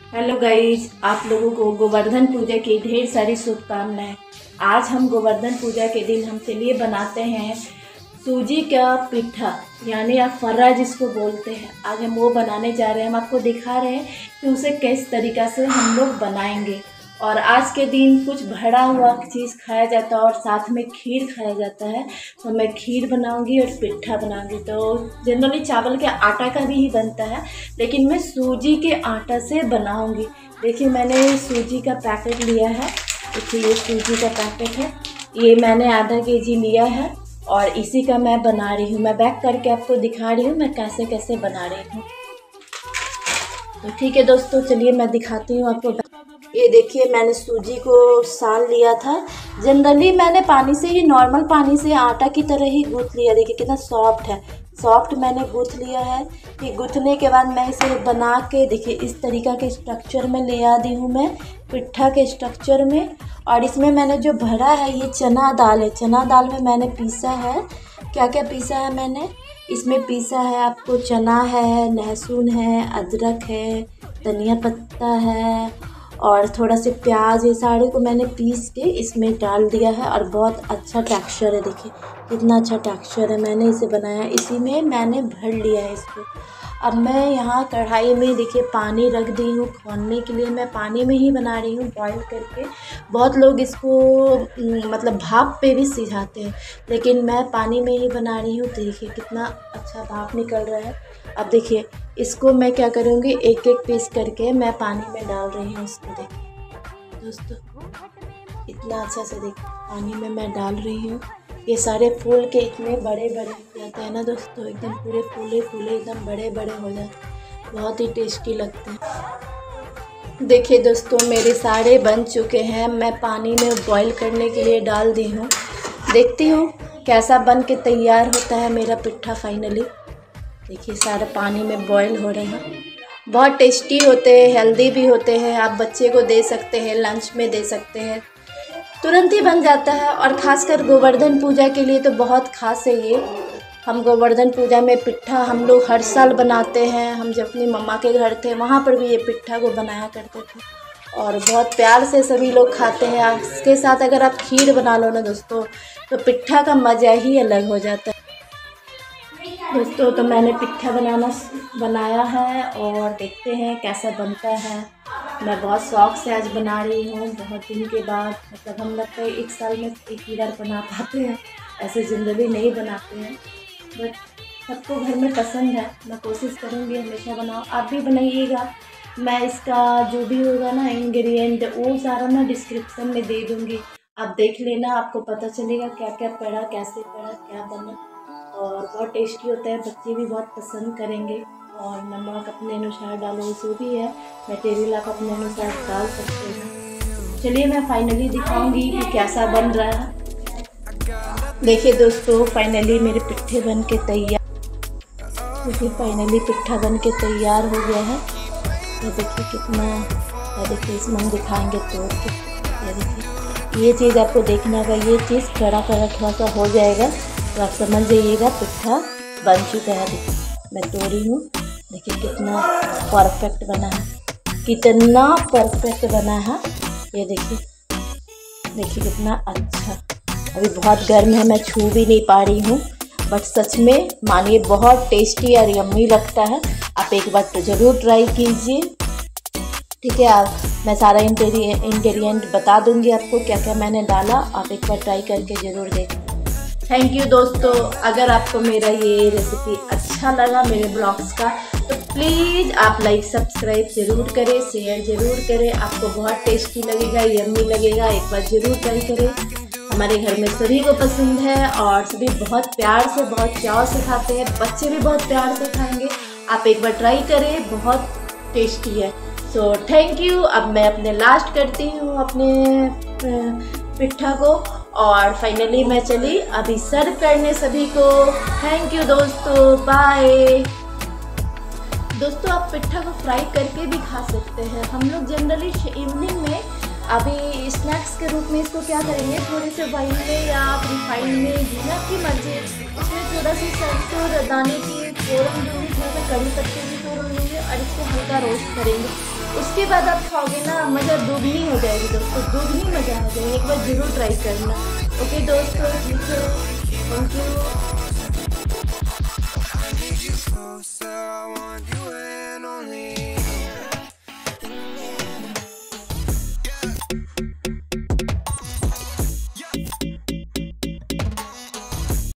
Hello guys, आप लोगों को गोवर्धन पूजा की ढेर सारी शुभकामनाएं। आज हम गोवर्धन पूजा के दिन हम चलिए बनाते हैं सूजी का पिट्ठा, यानी आप फर्रा जिसको बोलते हैं। आज हम वो बनाने जा रहे हैं। हम आपको दिखा रहे हैं कि उसे किस तरीक़ा से हम लोग बनाएंगे। और आज के दिन कुछ भरा हुआ चीज़ खाया जाता है और साथ में खीर खाया जाता है। तो मैं खीर बनाऊंगी और पिट्ठा बनाऊंगी। तो जनरली चावल के आटा का भी ही बनता है, लेकिन मैं सूजी के आटा से बनाऊंगी। देखिए, मैंने सूजी का पैकेट लिया है। देखिए, ये सूजी का पैकेट है। ये मैंने आधा केजी लिया है और इसी का मैं बना रही हूँ। मैं बैक करके आपको दिखा रही हूँ मैं कैसे कैसे बना रही हूँ। तो ठीक है दोस्तों, चलिए मैं दिखाती हूँ आपको। ये देखिए, मैंने सूजी को सान लिया था। जनरली मैंने पानी से ही, नॉर्मल पानी से आटा की तरह ही गूँथ लिया। देखिए कितना सॉफ्ट है। सॉफ्ट मैंने गूँथ लिया है। ये गूँथने के बाद मैं इसे बना के, देखिए इस तरीक़ा के स्ट्रक्चर में ले आ दी हूँ मैं, पिट्ठा के स्ट्रक्चर में। और इसमें मैंने जो भरा है ये चना दाल है। चना दाल में मैंने पीसा है। क्या क्या पीसा है मैंने इसमें पीसा है आपको, चना है, लहसुन है, अदरक है, धनिया पत्ता है और थोड़ा से प्याज। ये सारे को मैंने पीस के इसमें डाल दिया है और बहुत अच्छा टेक्सचर है। देखिए कितना अच्छा टेक्सचर है। मैंने इसे बनाया, इसी में मैंने भर लिया है इसको। अब मैं यहाँ कढ़ाई में देखिए पानी रख दी हूँ खौलने के लिए। मैं पानी में ही बना रही हूँ, बॉईल करके। बहुत लोग इसको मतलब भाप पे भी सिझाते हैं, लेकिन मैं पानी में ही बना रही हूँ। तो देखिए कितना अच्छा भाप निकल रहा है। अब देखिए इसको मैं क्या करूँगी, एक एक पीस करके मैं पानी में डाल रही हूँ इसको। देखिए दोस्तों, इतना अच्छा से देखिए पानी में मैं डाल रही हूँ। ये सारे फूल के इतने बड़े बड़े हो जाते हैं ना दोस्तों, एकदम पूरे फूले फूले एकदम बड़े बड़े हो जाते, बहुत ही टेस्टी लगते हैं। देखिए दोस्तों, मेरे सारे बन चुके हैं। मैं पानी में बॉईल करने के लिए डाल दी हूँ। देखती हूँ कैसा बन के तैयार होता है मेरा पिट्ठा फाइनली। देखिए सारा पानी में बॉईल हो रहे हैं। बहुत टेस्टी होते हैं, हेल्दी भी होते हैं। आप बच्चे को दे सकते हैं, लंच में दे सकते हैं, तुरंत ही बन जाता है। और ख़ासकर गोवर्धन पूजा के लिए तो बहुत ख़ास है ये। हम गोवर्धन पूजा में पिट्ठा हम लोग हर साल बनाते हैं। हम जब अपनी मम्मा के घर थे वहाँ पर भी ये पिट्ठा को बनाया करते थे और बहुत प्यार से सभी लोग खाते हैं। इसके साथ अगर आप खीर बना लो ना दोस्तों, तो पिट्ठा का मज़ा ही अलग हो जाता है दोस्तों। तो मैंने पिट्ठा बनाया है और देखते हैं कैसा बनता है। मैं बहुत शौक़ से आज बना रही हूँ, बहुत दिन के बाद। मतलब हम लगता है एक साल में एक ही बार बना पाते हैं, ऐसे जनरली नहीं बनाते हैं, बट सबको घर में पसंद है। मैं कोशिश करूँगी हमेशा बनाओ, आप भी बनाइएगा। मैं इसका जो भी होगा ना इंग्रेडिएंट, वो सारा मैं डिस्क्रिप्शन में दे दूँगी। आप देख लेना, आपको पता चलेगा क्या क्या पड़ा, कैसे पड़ा, क्या बना। और बहुत टेस्टी होता है, बच्चे भी बहुत पसंद करेंगे। और नमक अपने अनुसार डालो, जो भी है मटेरियल आप अपने अनुसार डाल सकते हैं। चलिए मैं फाइनली दिखाऊंगी कि कैसा बन रहा है। देखिए दोस्तों, फाइनली मेरे पिट्ठे बन के तैयार। देखिए फाइनली पिट्ठा बन के तैयार हो गया है। ये देखिए कितना, देखिए इसमें हम दिखाएंगे तोड़ के। ये देखिए, ये चीज़ आपको देखना होगा। ये चीज़ कड़ा कड़ा थोड़ा सा हो जाएगा तो आप समझ जाइएगा पिट्ठा बन चुका है। देखिए मैं तोड़ी हूँ, देखिए कितना परफेक्ट बना है, कितना परफेक्ट बना है। ये देखिए, देखिए कितना अच्छा। अभी बहुत गर्म है, मैं छू भी नहीं पा रही हूँ, बट सच में मानिए बहुत टेस्टी और यम्मी लगता है। आप एक बार तो ज़रूर ट्राई कीजिए, ठीक है। मैं सारा इंग्रेडिएंट बता दूँगी आपको क्या क्या मैंने डाला। आप एक बार ट्राई करके ज़रूर देखें। थैंक यू दोस्तों। अगर आपको मेरा ये रेसिपी अच्छा लगा, मेरे ब्लॉग्स का, तो प्लीज़ आप लाइक सब्सक्राइब ज़रूर करें, शेयर ज़रूर करें। आपको बहुत टेस्टी लगेगा, यम्मी लगेगा। एक बार ज़रूर ट्राई करें। हमारे घर में सभी को पसंद है और सभी बहुत प्यार से, बहुत चाव से खाते हैं। बच्चे भी बहुत प्यार से खाएंगे। आप एक बार ट्राई करें, बहुत टेस्टी है। So thank you. अब मैं अपने लास्ट करती हूँ अपने पिट्ठा को और फाइनली मैं चली अभी सर्व करने सभी को। थैंक यू दोस्तों, बाय। दोस्तों आप पिट्ठा को फ्राई करके भी खा सकते हैं। हम लोग जनरली इवनिंग में अभी स्नैक्स के रूप में इसको क्या करेंगे, थोड़े से ऑयल में या रिफाइंड में, घी आपकी मर्जी, उसमें थोड़ा सी सरसों दाने की फोड़न दूँगी, थोड़ा सा कड़ी पत्ते की फोड़न दूँगी और इसको हल्का रोस्ट करेंगे। उसके बाद आप खाओगे ना, मज़ा दुगनी हो जाएगी दोस्तों, दुगनी मज़ा आ जाएगी। एक बार ज़रूर ट्राई करना। ओके दोस्तों, ठीक है, थैंक यू।